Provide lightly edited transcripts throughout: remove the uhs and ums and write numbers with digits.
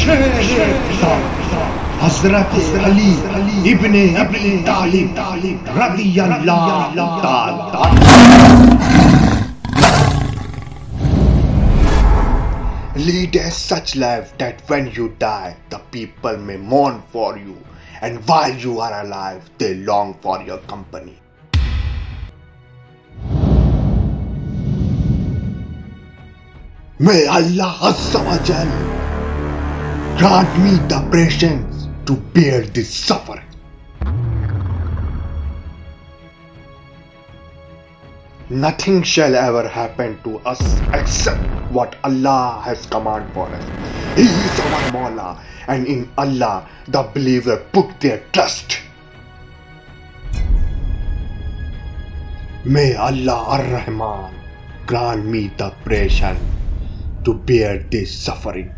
हजरत अली इब्ने अबी तालिब रज़ियल्लाहु ताला। Lead as such life that when you die, the people may mourn for you, and while you are alive, they long for your company. May Allah Azza wa Jal grant me the patience to bear this suffering. Nothing shall ever happen to us except what Allah has commanded for us. He is our Mawla, and in Allah the believer put their trust. May Allah Ar-Rahman grant me the patience to bear this suffering.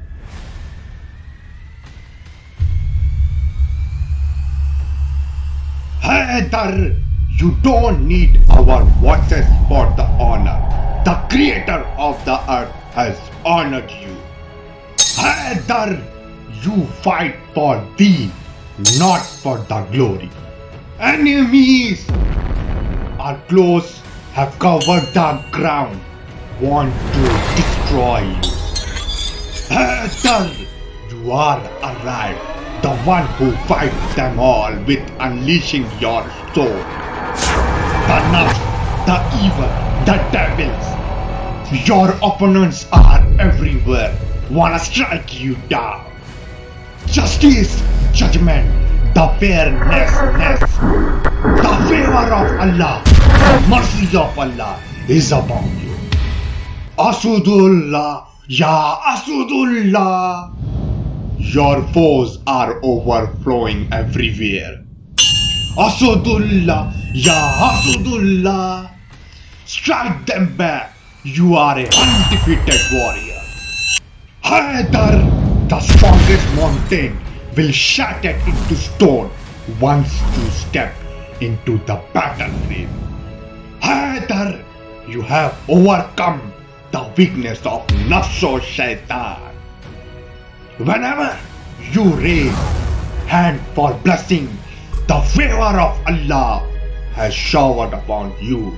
Haidar, you don't need our voices for the honor. The creator of the earth has honored you. Haidar, you fight for thee, not for the glory. Enemies are close, have covered the ground, want to destroy you. Haidar, you are arrived, the one who fights them all with unleashing your sword. The nafs, the evil, the devils. Your opponents are everywhere, wanna strike you down. Justice, judgment, the fairness, the favor of Allah, the mercy of Allah is upon you. Asudullah, Ya Asudullah. Your foes are overflowing everywhere. Asudullah, Ya Asudullah. Strike them back. You are a undefeated warrior. Haidar, the strongest mountain will shatter into stone once you step into the battlefield. Haidar, you have overcome the weakness of Nafs Shaitan. Whenever you raise hand for blessing, the favor of Allah has showered upon you.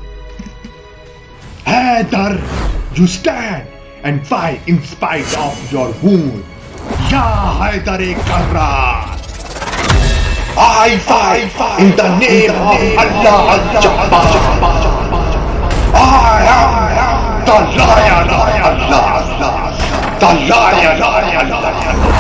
Haidar, you stand and fight in spite of your wound. Ya Haidar-e-Karrar, I fight in the name of Allah Al-Jabbar. I am the lion of Allah, the lion of Allah.